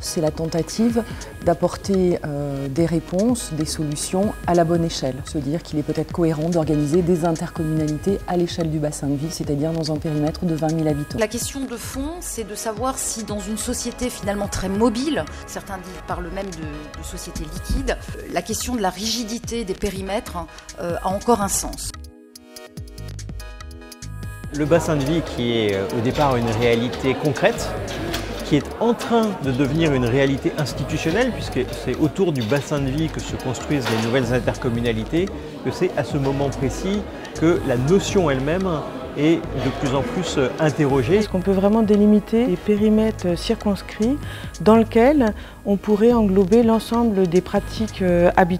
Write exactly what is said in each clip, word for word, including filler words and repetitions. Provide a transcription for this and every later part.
C'est la tentative d'apporter euh, des réponses, des solutions à la bonne échelle. Se dire qu'il est peut-être cohérent d'organiser des intercommunalités à l'échelle du bassin de vie, c'est-à-dire dans un périmètre de vingt mille habitants. La question de fond, c'est de savoir si dans une société finalement très mobile, certains parlent même de, de société liquide, la question de la rigidité des périmètres euh, a encore un sens. Le bassin de vie qui est au départ une réalité concrète, qui est en train de devenir une réalité institutionnelle, puisque c'est autour du bassin de vie que se construisent les nouvelles intercommunalités, que c'est à ce moment précis que la notion elle-même est de plus en plus interrogée. Est-ce qu'on peut vraiment délimiter des périmètres circonscrits dans lesquels on pourrait englober l'ensemble des pratiques habitantes ?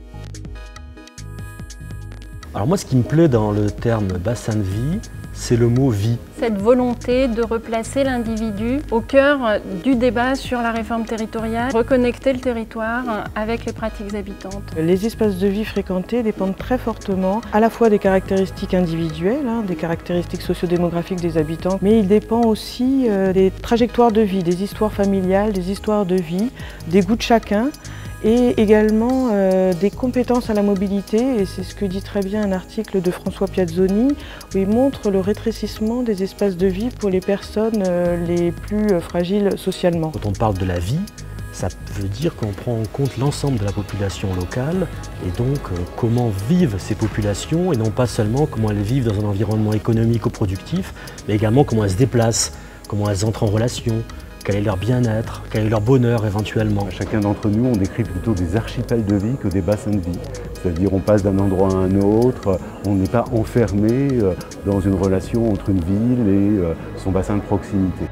Alors moi, ce qui me plaît dans le terme bassin de vie, c'est le mot « vie ». Cette volonté de replacer l'individu au cœur du débat sur la réforme territoriale, reconnecter le territoire avec les pratiques habitantes. Les espaces de vie fréquentés dépendent très fortement à la fois des caractéristiques individuelles, hein, des caractéristiques sociodémographiques des habitants, mais il dépend aussi euh, des trajectoires de vie, des histoires familiales, des histoires de vie, des goûts de chacun, et également euh, des compétences à la mobilité, et c'est ce que dit très bien un article de François Piazzoni, où il montre le rétrécissement des espaces de vie pour les personnes euh, les plus fragiles socialement. Quand on parle de la vie, ça veut dire qu'on prend en compte l'ensemble de la population locale, et donc euh, comment vivent ces populations, et non pas seulement comment elles vivent dans un environnement économique ou productif, mais également comment elles se déplacent, comment elles entrent en relation, quel est leur bien-être, quel est leur bonheur éventuellement. Chacun d'entre nous, on décrit plutôt des archipels de vie que des bassins de vie. C'est-à-dire on passe d'un endroit à un autre, on n'est pas enfermé dans une relation entre une ville et son bassin de proximité.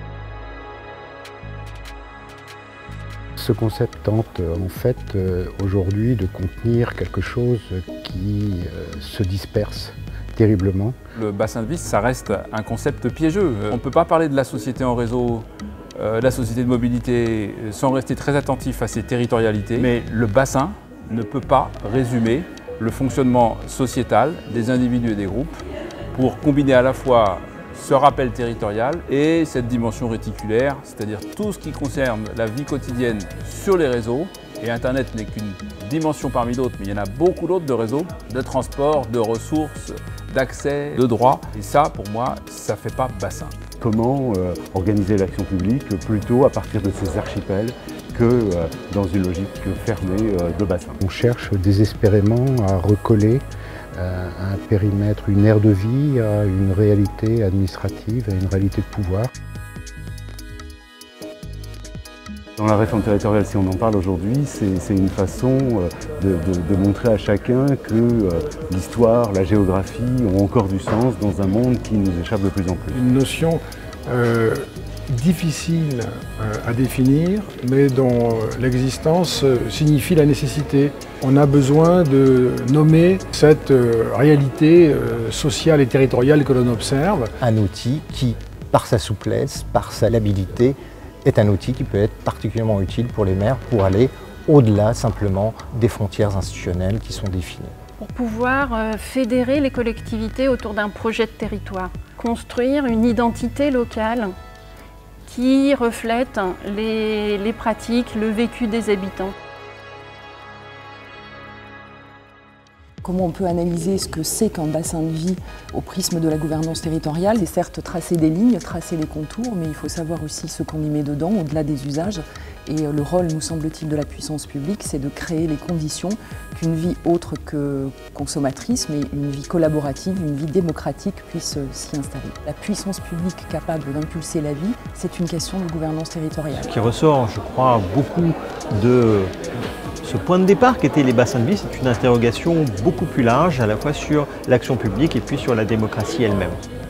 Ce concept tente en fait aujourd'hui de contenir quelque chose qui se disperse terriblement. Le bassin de vie, ça reste un concept piégeux. On ne peut pas parler de la société en réseau, euh, de la société de mobilité, sans rester très attentif à ses territorialités. Mais le bassin ne peut pas résumer le fonctionnement sociétal des individus et des groupes pour combiner à la fois ce rappel territorial et cette dimension réticulaire, c'est-à-dire tout ce qui concerne la vie quotidienne sur les réseaux. Et Internet n'est qu'une dimension parmi d'autres, mais il y en a beaucoup d'autres de réseaux, de transport, de ressources, d'accès, de droits. Et ça, pour moi, ça ne fait pas bassin. Comment euh, organiser l'action publique plutôt à partir de ces archipels que euh, dans une logique fermée euh, de bassin. On cherche désespérément à recoller euh, un périmètre, une aire de vie à une réalité administrative, à une réalité de pouvoir. Dans la réforme territoriale, si on en parle aujourd'hui, c'est une façon de, de, de montrer à chacun que euh, l'histoire, la géographie ont encore du sens dans un monde qui nous échappe de plus en plus. Une notion euh, difficile euh, à définir, mais dont l'existence signifie la nécessité. On a besoin de nommer cette euh, réalité euh, sociale et territoriale que l'on observe. Un outil qui, par sa souplesse, par sa labilité, est un outil qui peut être particulièrement utile pour les maires pour aller au-delà simplement des frontières institutionnelles qui sont définies. Pour pouvoir fédérer les collectivités autour d'un projet de territoire, construire une identité locale qui reflète les, les pratiques, le vécu des habitants. Comment on peut analyser ce que c'est qu'un bassin de vie au prisme de la gouvernance territoriale? C'est certes tracer des lignes, tracer les contours, mais il faut savoir aussi ce qu'on y met dedans, au-delà des usages. Et le rôle, nous semble-t-il, de la puissance publique, c'est de créer les conditions qu'une vie autre que consommatrice, mais une vie collaborative, une vie démocratique puisse s'y installer. La puissance publique capable d'impulser la vie, c'est une question de gouvernance territoriale. Ce qui ressort, je crois, beaucoup de ce point de départ qu'étaient les bassins de vie, c'est une interrogation beaucoup plus large, à la fois sur l'action publique et puis sur la démocratie elle-même.